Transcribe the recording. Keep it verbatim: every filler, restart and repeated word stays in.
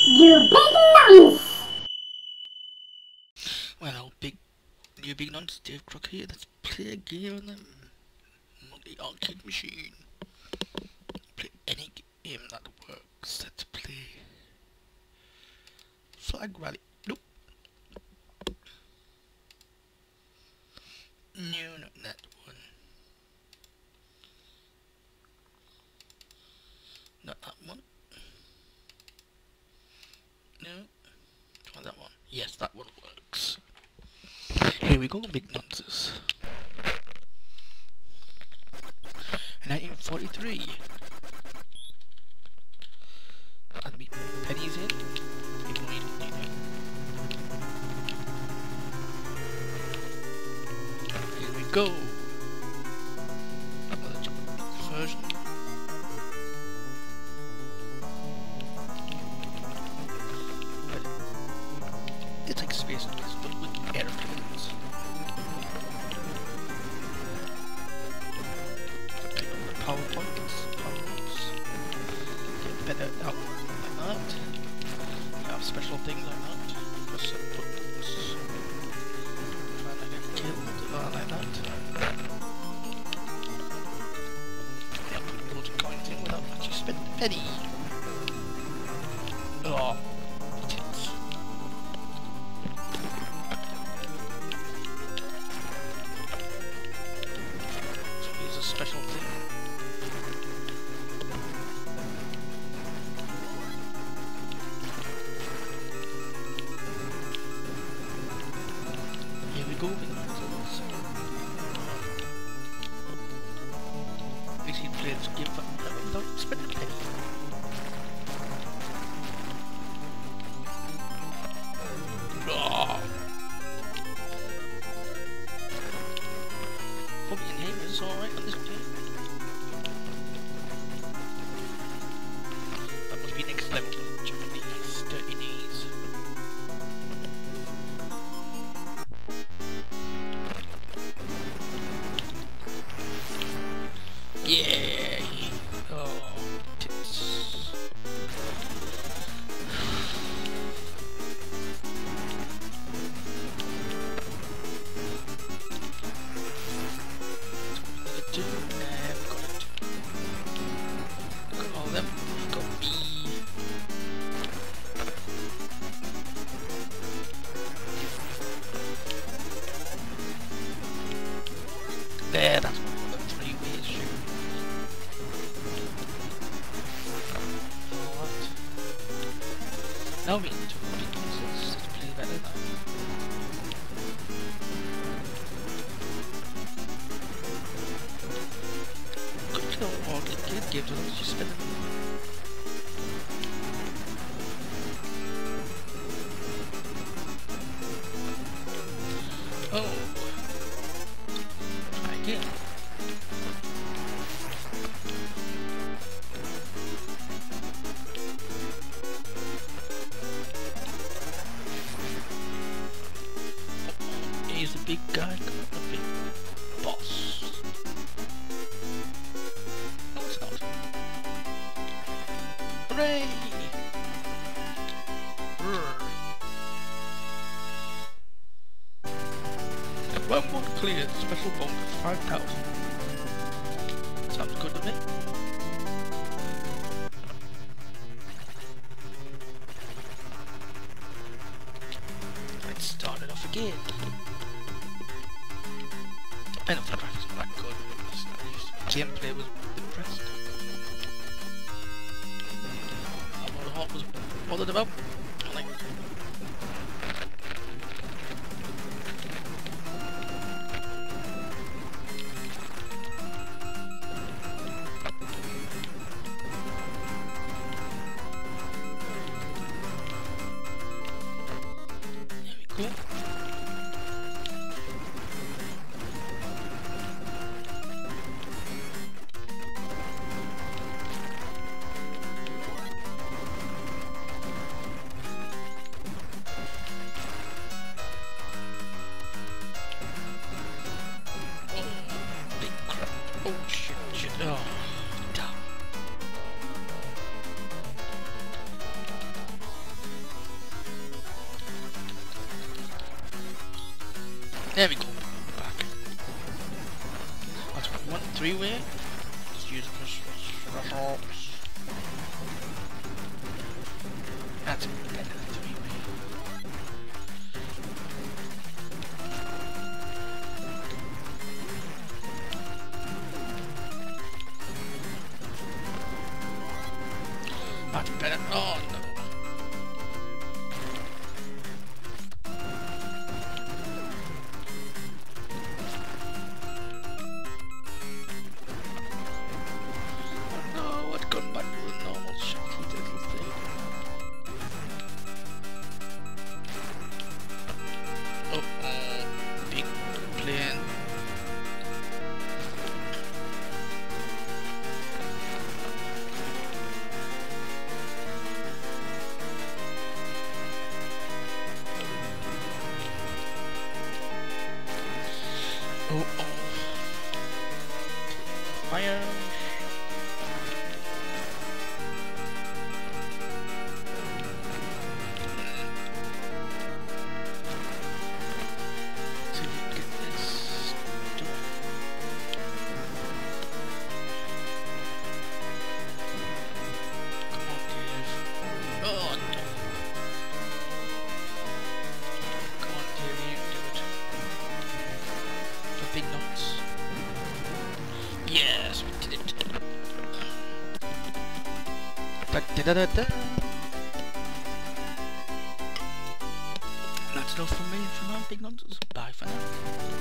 YouBigNonce! Well, big YouBigNonce, Dave Crook here. Let's play a game on the, on the arcade machine. Play any game that works. Let's play Flag Rally. Nope. No, not that one. Not that one. No. Try that one. Yes, that one works. Here we go, big nonsense. nineteen forty-three. That'd be pennies in. Even though you don't need it. Here we go. Another Japanese version. It's like Space Race, but with airplanes. Pick up the PowerPoints, PowerPoints. Get better out like that. You have special things like that. Press some buttons. Try not to get killed, uh, like that. Yeah, put loads of coins in without actually spending a penny. Oh. Special thing. Here we go with the results. Basically play this game without spending a penny. Oh. Hope your name is alright on this game. That must be next level for Japanese, dirty knees. Yeah! Oh, tits. Do and got it. Got all them. Got me. There, that's what the three ways shoot. Alright. Now we need to big pieces to play better now. Good kill all the kid games as long as you spend them. Oh. Try again. Oh, he's a big guy, the big boss. No, it's not. Hooray! Brr. One more cleared, special bonus five thousand. Sounds good to me. Let's start it off again. I know the graphics are not good. Just gameplay was impressed. I don't know what the heart was bothered about. Like, cool. Oh shit, shit, oh, damn. There we go. Back. That's one three-way. Let's use this. That's better than three-way. That's better. Oh no. Oh, oh. Fire! So we get this done. Come on, Dave. Oh, no. Come on, Dave, you can do it. YBNonce. Yes, we did it. Da, da, da, da, da. That's enough from me for my YBNonce. Bye for now.